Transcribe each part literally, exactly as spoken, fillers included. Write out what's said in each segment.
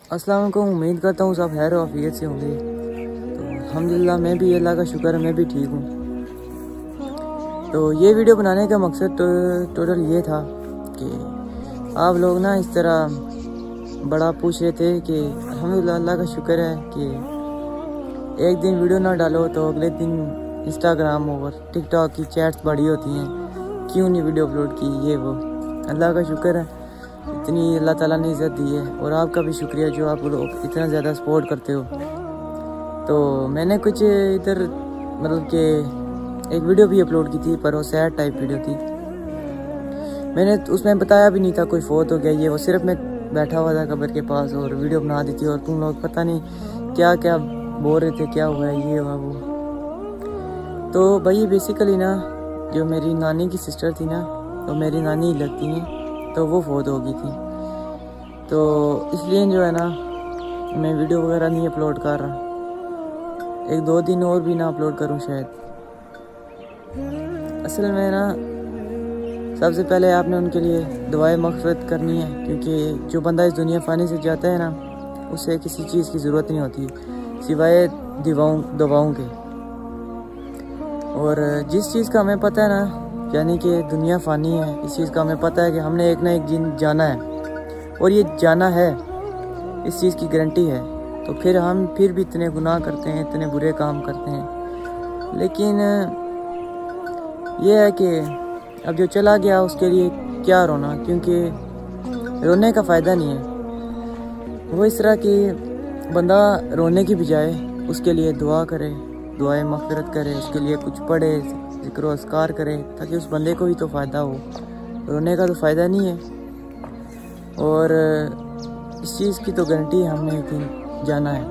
अस्सलाम वालेकुम। उम्मीद करता हूँ सब खैर आफियत से होंगे। तो अल्हम्दुलिल्लाह मैं भी, अल्लाह का शुक्र है, मैं भी ठीक हूँ। तो ये वीडियो बनाने का मकसद तो टोटल ये था कि आप लोग ना इस तरह बड़ा पूछ रहे थे कि अल्हम्दुलिल्लाह अल्लाह का शुक्र है कि एक दिन वीडियो ना डालो तो अगले दिन इंस्टाग्राम और टिकटॉक की चैट्स बड़ी होती हैं, क्यों नहीं वीडियो अपलोड की, ये वो। अल्लाह का शुक्र है इतनी अल्लाह ताला ने इज़्ज़त दी है, और आपका भी शुक्रिया जो आप लोग इतना ज़्यादा सपोर्ट करते हो। तो मैंने कुछ इधर मतलब कि एक वीडियो भी अपलोड की थी, पर वो सैड टाइप वीडियो थी। मैंने उसमें बताया भी नहीं था कोई फोत हो गया ये वो, सिर्फ मैं बैठा हुआ था कब्र के पास और वीडियो बना दी थी, और तुम लोग पता नहीं क्या क्या बोल रहे थे, क्या हुआ ये हुआ वो। तो भाई बेसिकली ना जो मेरी नानी की सिस्टर थी ना, तो मेरी नानी लगती हैं, तो वो फोत हो गई थी। तो इसलिए जो है ना मैं वीडियो वगैरह नहीं अपलोड कर रहा, एक दो दिन और भी ना अपलोड करूं शायद। असल में ना सबसे पहले आपने उनके लिए दुआएं मग़फ़िरत करनी है, क्योंकि जो बंदा इस दुनिया फ़ानी से जाता है ना, उसे किसी चीज़ की ज़रूरत नहीं होती सिवाय दवाओं दवाओं के। और जिस चीज़ का हमें पता है ना, यानी कि दुनिया फ़ानी है, इस चीज़ का हमें पता है कि हमने एक ना एक दिन जाना है, और ये जाना है, इस चीज़ की गारंटी है। तो फिर हम फिर भी इतने गुनाह करते हैं, इतने बुरे काम करते हैं। लेकिन ये है कि अब जो चला गया उसके लिए क्या रोना, क्योंकि रोने का फ़ायदा नहीं है। वो इस तरह कि बंदा रोने की बजाय उसके लिए दुआ करे, दुआएं मग़फ़िरत करे, उसके लिए कुछ पढ़े, ज़िक्र अस्कार करे, ताकि उस बंदे को भी तो फ़ायदा हो। रोने का तो फ़ायदा नहीं है, और इस चीज़ की तो गारंटी है हमने एक दिन जाना है।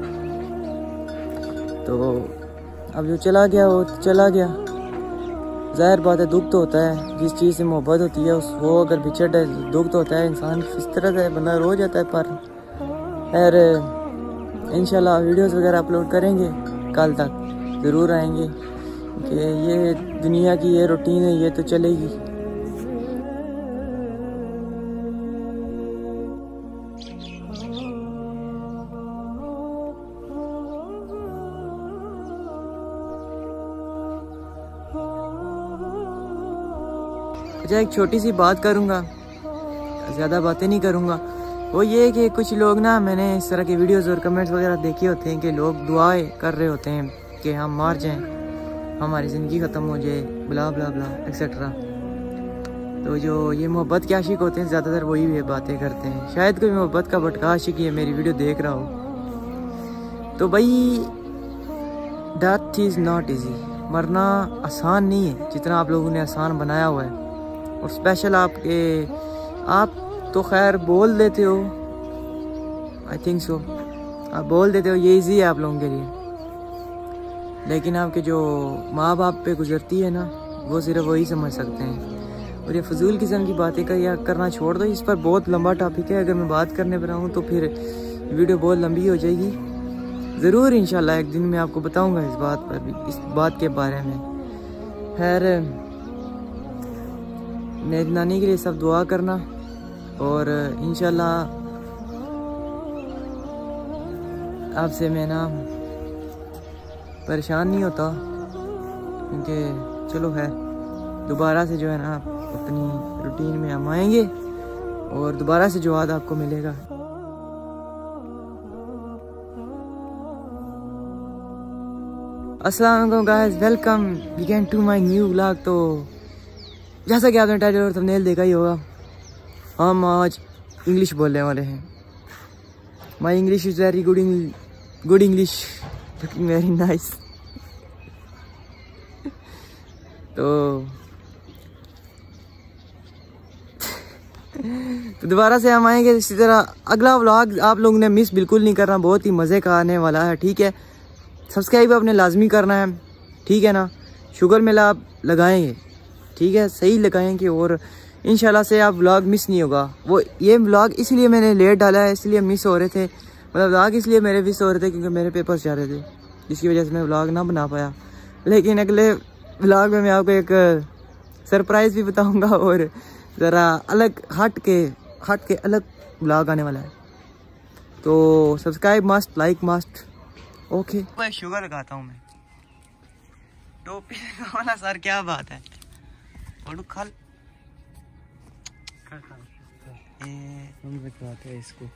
तो अब जो चला गया वो चला गया, ज़ाहिर बात है दुख तो होता है, जिस चीज़ से मोहब्बत होती है उस वो अगर बिछड़ है दुख तो होता है, इंसान इस तरह से बंदा रो जाता है। पर खैर इंशाल्लाह वीडियोस वगैरह अपलोड करेंगे, कल तक ज़रूर आएंगे, कि ये दुनिया की ये रूटीन है, ये तो चलेगी। अच्छा, एक छोटी सी बात करूँगा, ज़्यादा बातें नहीं करूँगा। वो ये कि कुछ लोग ना, मैंने इस तरह के वीडियोस और कमेंट्स वगैरह देखे होते हैं कि लोग दुआएं कर रहे होते हैं कि हम मार जाएं, हमारी ज़िंदगी ख़त्म हो जाए, ब्ला ब्ला ब्ला एक्सेट्रा। तो जो ये मोहब्बत के आशिक होते हैं ज़्यादातर वही ये बातें करते हैं। शायद कोई मोहब्बत का भटका आशिक ये मेरी वीडियो देख रहा हो। तो भाई डेथ इज़ नॉट ईजी, मरना आसान नहीं है जितना आप लोगों ने आसान बनाया हुआ है। और स्पेशल आपके आप तो खैर बोल देते हो, आई थिंक सो आप बोल देते हो ये इजी है आप लोगों के लिए, लेकिन आपके जो माँ बाप पे गुजरती है ना, वो सिर्फ वही समझ सकते हैं। और ये फजूल किस्म की बातें का या करना छोड़ दो, इस पर बहुत लंबा टॉपिक है, अगर मैं बात करने पर आऊँ तो फिर वीडियो बहुत लंबी हो जाएगी। ज़रूर इंशाल्लाह एक दिन मैं आपको बताऊँगा इस बात पर भी, इस बात के बारे में। खैर मेरी नानी के लिए सब दुआ करना, और इंशाल्लाह आपसे मैं ना परेशान नहीं होता, क्योंकि चलो है दोबारा से जो है ना अपनी रूटीन में हम आएंगे, और दोबारा से जवाब आपको मिलेगा। अस्सलाम वालेकुम guys, welcome again to my new vlog. तो जैसा कि आपने टाइटल और थंबनेल देखा ही होगा, हम आज इंग्लिश बोलने वाले हैं। My English is very good, good English, looking very nice. तो तो दोबारा से हम आएंगे इसी तरह। अगला व्लॉग आप लोगों ने मिस बिल्कुल नहीं करना, बहुत ही मज़े का आने वाला है, ठीक है। सब्सक्राइब आपने लाजमी करना है, ठीक है ना। शुगर मेला आप लगाएंगे, ठीक है, सही लगाएंगे, और इंशाल्लाह से आप व्लॉग मिस नहीं होगा। वो ये व्लॉग इसलिए मैंने लेट डाला है, इसलिए मिस हो रहे थे, मतलब व्लॉग इसलिए मेरे मिस हो रहे थे क्योंकि मेरे पेपर्स जा रहे थे, जिसकी वजह से मैं व्लॉग ना बना पाया। लेकिन अगले व्लॉग में मैं आपको एक सरप्राइज़ भी बताऊंगा, और ज़रा अलग हट के हट के अलग व्लॉग आने वाला है। तो subscribe must, like must. Okay, मैं शुगर लगाता हूँ मैं। टोपी वाला सर क्या बात है। और खल हम रखवाते हैं इसको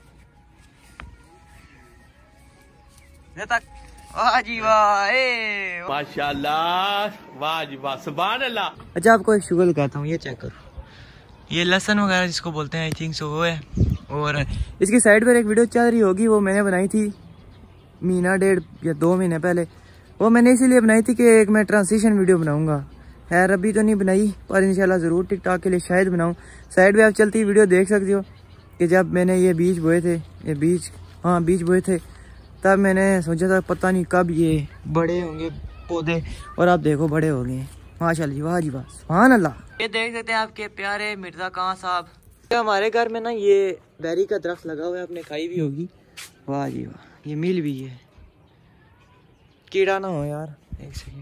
तक। वाह जी वाह, ए माशाल्लाह, वाह जी वाह, सुभान अल्लाह। अच्छा आपको एक शुगर लगाता हूँ, ये चेक करो। ये लहसुन वगैरह जिसको बोलते हैं, आई थिंक सो वो है। और इसकी साइड पर एक वीडियो चल रही होगी, वो मैंने बनाई थी महीना डेढ़ या दो महीने पहले। वो मैंने इसीलिए बनाई थी कि एक मैं ट्रांसिशन वीडियो बनाऊंगा। खैर अभी तो नहीं बनाई, पर इंशाल्लाह ज़रूर टिकटॉक के लिए शायद बनाऊं। साइड पे आप चलती वीडियो देख सकते हो कि जब मैंने ये बीज बोए थे, ये बीज हाँ बीज बोए थे, तब मैंने सोचा था पता नहीं कब ये बड़े होंगे पौधे, और आप देखो बड़े हो गए हैं माशाल्लाह जी, वाह जी वाह, सुभान अल्लाह। ये देख सकते हैं आपके प्यारे मिर्ज़ा खान साहब। हमारे घर में ना ये बेरी का दरख्त लगा हुआ है, आपने खाई भी होगी। वाह जी वाह, ये मिल भी है। कीड़ा ना हो यार, एक सेकेंड।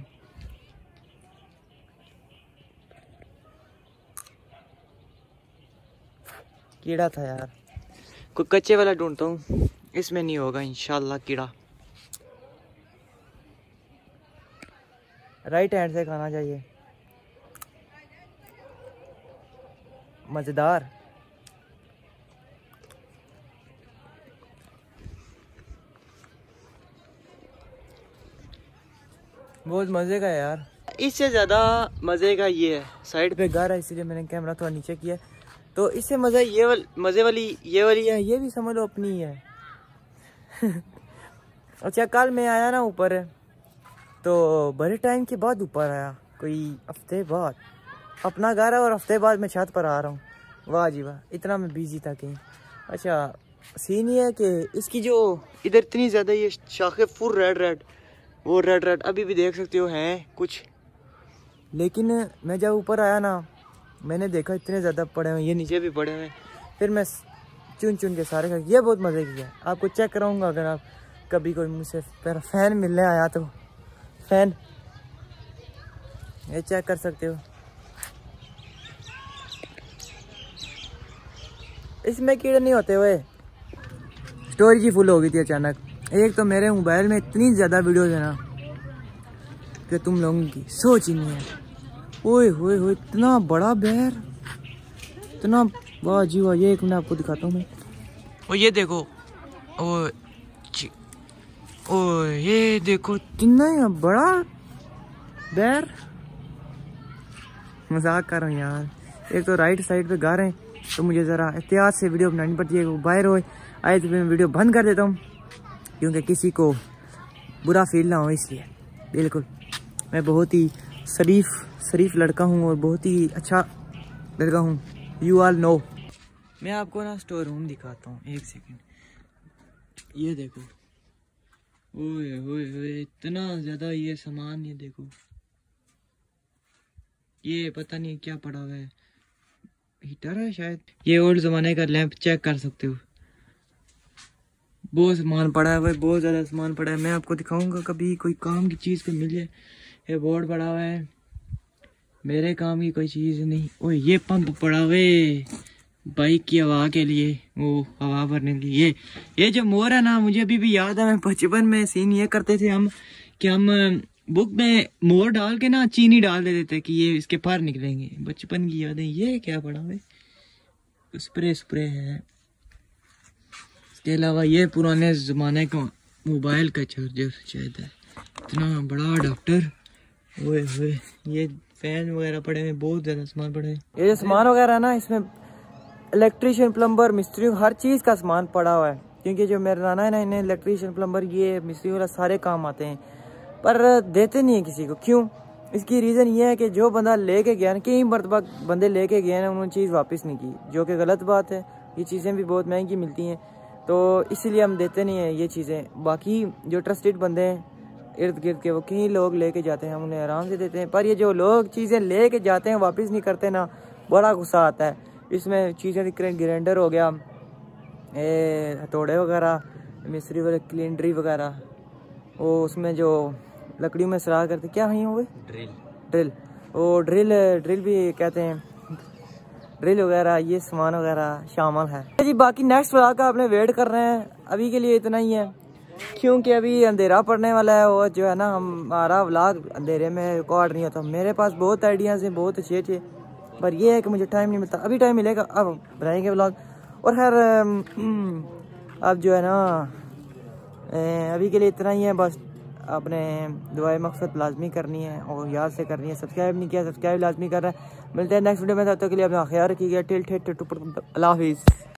कीड़ा था यार, कोई कच्चे वाला ढूंढता हूँ, इसमें नहीं होगा इंशाल्लाह कीड़ा। राइट हैंड से खाना चाहिए, मजेदार। बहुत मजे का है यार। इससे ज्यादा मजे का ये है, साइड पे घर है इसलिए मैंने कैमरा थोड़ा नीचे किया। तो इससे मजा ये वाल, मजे वाली ये वाली है, ये भी समझ लो अपनी ही है। अच्छा कल मैं आया ना ऊपर, तो बड़े टाइम के बाद ऊपर आया, कोई हफ्ते बाद। अपना घर है और हफ्ते बाद मैं छत पर आ रहा हूँ। वाह जी वाह, इतना मैं बिजी था कहीं। अच्छा सीन ये है कि इसकी जो इधर इतनी ज़्यादा ये शाखें फुल रेड रेड, वो रेड रेड अभी भी देख सकते हो हैं कुछ। लेकिन मैं जब ऊपर आया ना, मैंने देखा इतने ज़्यादा पड़े हुए, ये नीचे भी पड़े हुए। फिर मैं चुन चुन के सारे खा, ये बहुत मज़े किया। आपको चेक कराऊंगा अगर आप कभी कोई मुझसे मेरा फ़ैन मिलने आया तो। फ़ैन ये चेक कर सकते हो, इसमें कीड़े नहीं होते हुए। स्टोरेज ही फुल हो गई थी अचानक। एक तो मेरे मोबाइल में इतनी ज़्यादा वीडियोज़ है ना कि तुम लोगों की सोच ही नहीं है। ओए होए होए, इतना बड़ा बेर, इतना, वाह जी वाह। ये एक मैं आपको दिखाता हूँ मैं। ओ ये देखो, ओ ओ ये देखो इतना बड़ा बेर। मजाक कर रहा हूँ यार। एक तो राइट साइड पे घर है, तो मुझे ज़रा एहतियात से वीडियो बनानी पड़ती है। वो बाहर हो आए तो मैं वीडियो बंद कर देता हूँ, क्योंकि किसी को बुरा फील ना हो इसलिए। बिल्कुल मैं बहुत ही शरीफ शरीफ लड़का हूँ और बहुत ही अच्छा लड़का हूँ, यू ऑल नो। मैं आपको ना स्टोर रूम दिखाता हूँ, एक सेकंड। ये देखो, ओए ओए ओए, इतना ज़्यादा ये सामान, ये देखो, ये पता नहीं क्या पड़ा हुआ है, हीटर है शायद। ये ओल्ड ज़माने का लैंप, चेक कर सकते हो। बहुत सामान पड़ा है भाई, बहुत ज़्यादा सामान पड़ा है। मैं आपको दिखाऊंगा कभी कोई काम की चीज़ पे मिल जाए। ये बोर्ड पड़ा हुआ है, मेरे काम की कोई चीज़ नहीं। ओए ये पंप पड़ा हुआ है बाइक की हवा के लिए, वो हवा भरने के लिए। ये जो मोर है ना, मुझे अभी भी याद है, मैं बचपन में सीन ये करते थे हम कि हम बुक में मोर डाल के ना चीनी डाल देते थे कि ये इसके पर निकलेंगे। बचपन की यादें। ये क्या पड़ा हुआ है, स्प्रे स्प्रे है। इसके अलावा ये पुराने ज़माने का मोबाइल का चार्जर शायद है, इतना बड़ा अडाप्टर। ओए ओए, ये फैन वगैरह पड़े हैं, बहुत ज़्यादा सामान पड़े हैं। ये जो सामान वगैरह है ना, इसमें इलेक्ट्रीशियन, प्लम्बर, मिस्त्री, हर चीज़ का सामान पड़ा हुआ है। क्योंकि जो मेरा नाना है ना, इन्हें इलेक्ट्रीशियन, प्लम्बर, ये मिस्त्री वगैरह सारे काम आते हैं, पर देते नहीं है किसी को। क्यों? इसकी रीज़न ये है कि जो बंदा लेके गया ना, कई मरतबा बंदे लेके गए ना, उन्होंने चीज़ वापस नहीं की, जो कि गलत बात है। ये चीज़ें भी बहुत महंगी मिलती हैं, तो इसीलिए हम देते नहीं हैं ये चीज़ें। बाकी जो ट्रस्टेड बंदे हैं इर्द गिर्द के, वो कई लोग लेके जाते हैं, हम उन्हें आराम से देते हैं। पर ये जो लोग चीज़ें लेके जाते हैं वापस नहीं करते ना, बड़ा गुस्सा आता है। इसमें चीज़ें ग्राइंडर हो गया, हथौड़े वगैरह, मिस्त्री वाले क्लिंडरी वगैरह, वो उसमें जो लकड़ियों में सराह करते, क्या है वो, ड्रिल ड्रिल वो ड्रिल ड्रिल भी कहते हैं, ड्रिल वगैरह, ये सामान वगैरह शामिल है जी। बाकी नेक्स्ट व्लॉग का आपने वेट कर रहे हैं, अभी के लिए इतना ही है, क्योंकि अभी अंधेरा पड़ने वाला है और जो है ना हमारा व्लॉग अंधेरे में रिकॉर्ड नहीं होता। मेरे पास बहुत आइडियाज़ हैं, बहुत अच्छे अच्छे, पर ये है कि मुझे टाइम नहीं मिलता। अभी टाइम मिलेगा, अब बनाएंगे व्लॉग। और खैर अब जो है ना अभी के लिए इतना ही है बस। अपने दुआएं मकसद लाजमी करनी है और याद से करनी है। सब्सक्राइब नहीं किया, सब्सक्राइब लाजमी कर रहा है। मिलते हैं नेक्स्ट वीडियो में, तब तक के लिए अपना ख्याल रखिएगा। टिल टिल टिल अल्लाह हाफिज़।